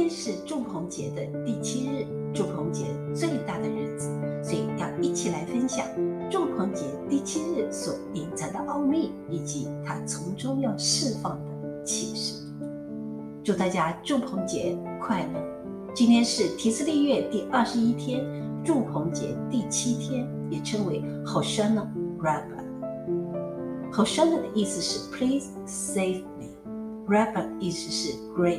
天是祝棚节的第7日，祝棚节最大的日子，所以要一起来分享祝棚节第7日所隐藏的奥秘，以及它从中要释放的启示。祝大家祝棚节快乐！今天是提斯利月第21天，祝棚节第7天，也称为 Hoshana Rabbah。Hoshana 的意思是 Please save me。Rabbah 意思是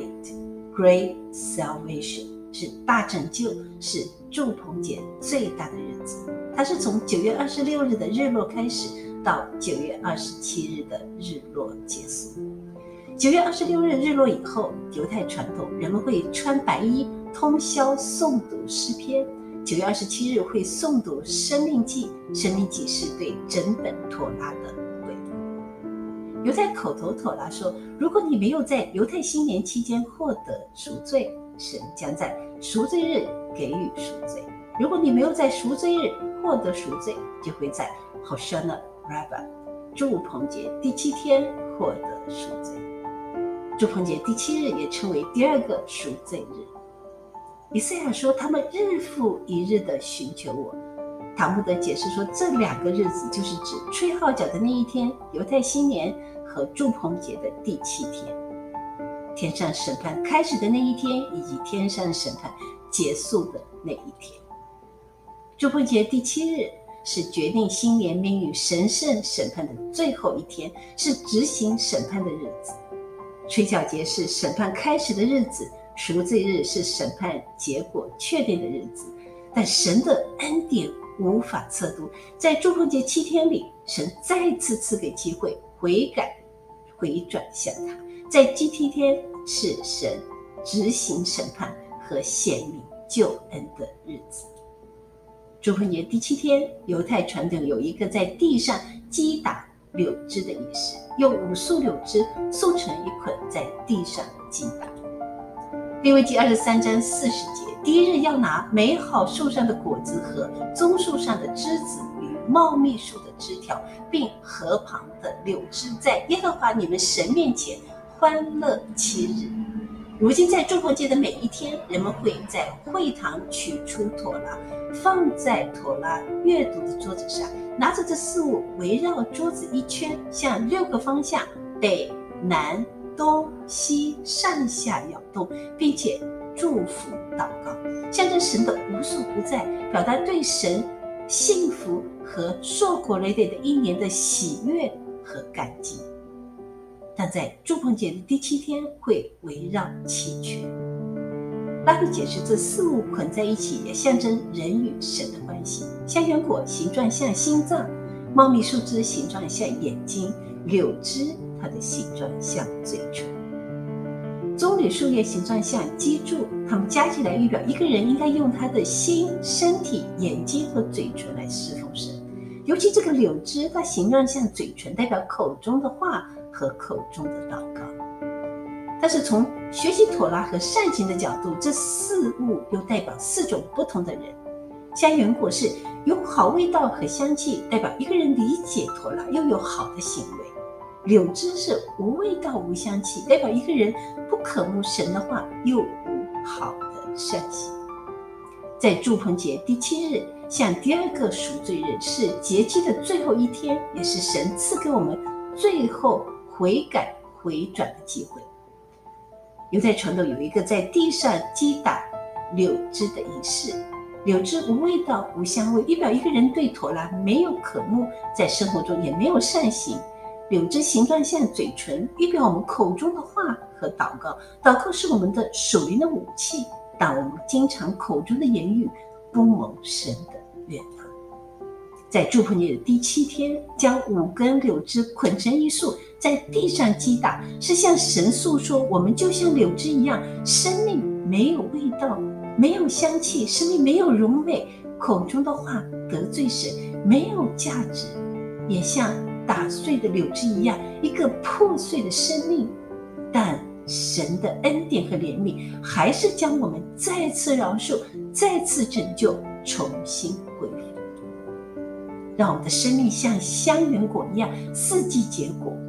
Great salvation， 是大拯救，是祝棚节最大的日子。它是从9月26日的日落开始，到9月27日的日落结束。9月26日日落以后，犹太传统人们会穿白衣通宵诵读诗篇。9月27日会诵读生命记，生命记是对整本妥拉的回顾。犹太口头妥拉说，如果你没有在犹太新年期间获得赎罪，神将在赎罪日给予赎罪。如果你没有在赎罪日获得赎罪，就会在 Hoshana Rabbah 祝棚节第7天获得赎罪。祝棚节第7日也称为第2个赎罪日。以赛亚说，他们日复一日地寻求我。塔木德解释说，这2个日子就是指吹号角的那一天，犹太新年和祝棚节的第7天，天上审判开始的那一天，以及天上审判结束的那一天。祝棚节第7日是决定新年命运神圣审判的最后一天，是执行审判的日子。吹角节是审判开始的日子，赎罪日是审判结果确定的日子。但神的恩典无法测度，在祝棚节7天里，神再次赐给机会悔改回转向他。在第7天是神执行审判和显明救恩的日子。祝棚节第7天，犹太传统有一个在地上击打柳枝的仪式，用5束柳枝束成一捆，在地上击打。利未记23章40节，第1日要拿美好树上的果子和棕树上的枝子与茂密树的枝条，并河旁的柳枝，在耶和华你们神面前欢乐7日。如今在祝棚节的每一天，人们会在会堂取出妥拉，放在妥拉阅读的桌子上，拿着这4物围绕桌子一圈，向6个方向北南东西上下摇动，并且祝福祷告，象征神的无所不在，表达对神幸福和硕果累累的一年的喜悦和感激。但在祝棚节的第7天会围绕7圈。拉比解释，这4物捆在一起也象征人与神的关系。香橼果形状像心脏，茂密树枝形状像眼睛，柳枝它的形状像嘴唇，棕榈树叶形状像脊柱，它们加起来预表一个人应该用他的心、身体、眼睛和嘴唇来侍奉神。尤其这个柳枝，它形状像嘴唇，代表口中的话和口中的祷告。但是从学习妥拉和善行的角度，这4物又代表4种不同的人。香橼果是有好味道和香气，代表一个人理解妥拉又有好的行为。柳枝是无味道无香气，代表一个人不渴慕神的话，又无好的善行。在祝棚节第7日，像第2个赎罪日，是节期的最后一天，也是神赐给我们最后悔改回转的机会。犹太传统有一个在地上击打柳枝的仪式，柳枝无味道无香味，预表一个人对妥拉没有渴慕，在生活中也没有善行。柳枝形状像嘴唇，预表我们口中的话和祷告。祷告是我们的属灵的武器，但我们经常口中的言语不蒙神的悦纳。在祝棚节的第7天，将5根柳枝捆成一束，在地上击打，是向神诉说，我们就像柳枝一样，生命没有味道，没有香气，生命没有荣美，口中的话得罪神，没有价值，也像打碎的柳枝一样，一个破碎的生命。但神的恩典和怜悯还是将我们再次饶恕，再次拯救，重新恢复，让我们的生命像香橼果一样4季结果。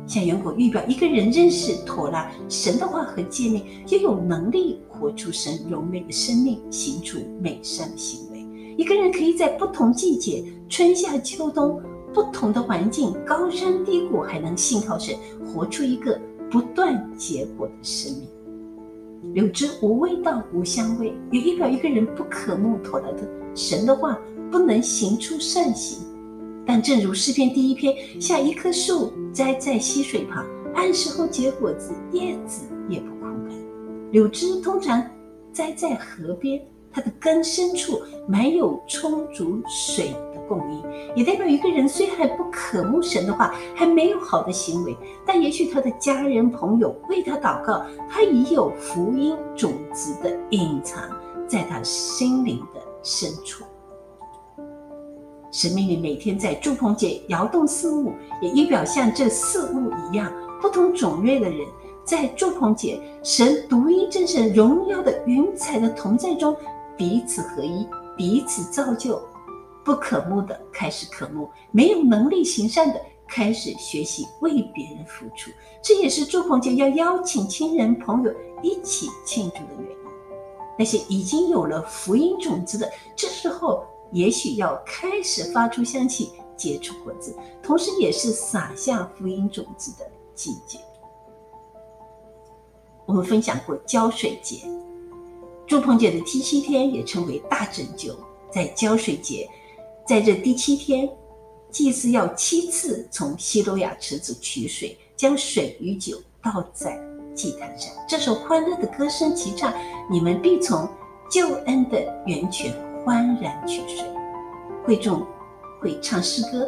向原果预表一个人认识妥拉神的话和诫命，也有能力活出神荣美的生命，行出美善的行为。一个人可以在不同季节，春夏秋冬，不同的环境，高山低谷，还能信靠神，活出一个不断结果的生命。柳枝无味道无香味，也预表一个人不渴慕妥拉的神的话，不能行出善行。但正如诗篇第1篇，像一棵树栽在溪水旁，按时候结果子，叶子也不枯干。柳枝通常栽在河边，它的根深处没有充足水的供应，也代表一个人虽还不渴慕神的话，还没有好的行为，但也许他的家人朋友为他祷告，他已有福音种子的隐藏在他心灵的深处。神命令每天在住棚节摇动4物，也预表像这4物一样，不同种类的人在住棚节神独一真神荣耀的云彩的同在中彼此合一，彼此造就。不可慕的开始可慕，没有能力行善的开始学习为别人付出。这也是住棚节要邀请亲人朋友一起庆祝的原因。那些已经有了福音种子的，这时候也许要开始发出香气，结出果子，同时也是撒下福音种子的季节。我们分享过浇水节，住棚节的第7天也称为大拯救。在浇水节，在这第7天，祭司要7次从西罗亚池子取水，将水与酒倒在祭坛上。这首欢乐的歌声齐唱，你们必从救恩的源泉欢然取水。会众会唱诗歌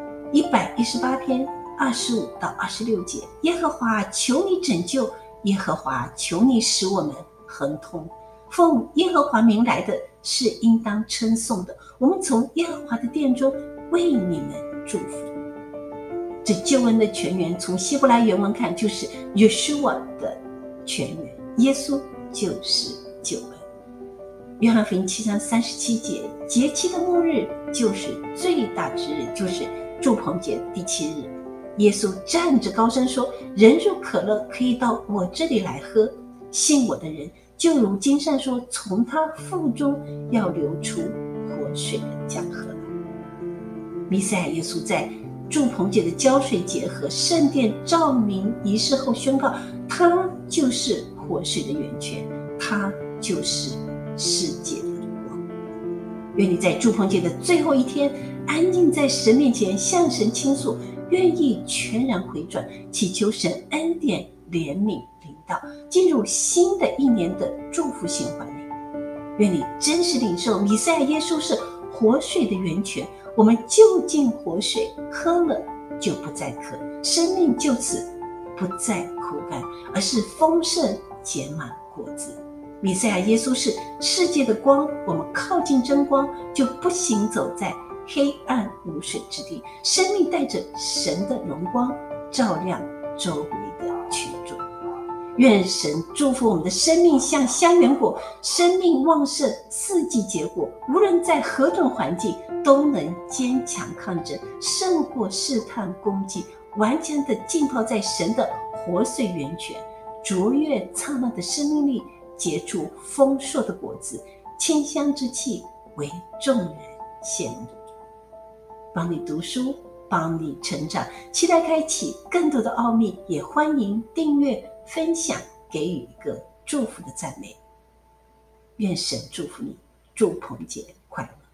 118篇25到26节，耶和华求你拯救，耶和华求你使我们亨通。奉耶和华名来的是应当称颂的，我们从耶和华的殿中为你们祝福。这救恩的泉源，从希伯来原文看就是 Yeshua 的泉源，耶稣就是救恩。约翰福音7章37节，节期的末日就是最大之日，就是住棚节第7日。耶稣站着高声说，人若渴了，可以到我这里来喝，信我的人就如经上说，从他腹中要流出活水的江河来。弥赛亚耶稣在住棚节的浇水节和圣殿照明仪式后宣告，他就是活水的源泉，他就是世界的光。愿你在住棚节的最后一天，安静在神面前向神倾诉，愿意全然回转，祈求神恩典怜悯领导，进入新的一年的祝福循环里。愿你真实领受弥赛亚耶稣是活水的源泉，我们就近活水，喝了就不再渴，生命就此不再枯干，而是丰盛结满果子。弥赛亚耶稣是世界的光，我们靠近真光，就不行走在黑暗无水之地，生命带着神的荣光照亮周围的群众。愿神祝福我们的生命像香原果，生命旺盛，4季结果，无论在何种环境都能坚强抗争，胜过试探攻击，完全的浸泡在神的活水源泉，卓越灿烂的生命力，结出丰硕的果子，清香之气为众人羡慕。帮你读书，帮你成长，期待开启更多的奥秘，也欢迎订阅分享，给予一个祝福的赞美。愿神祝福你，祝棚节快乐。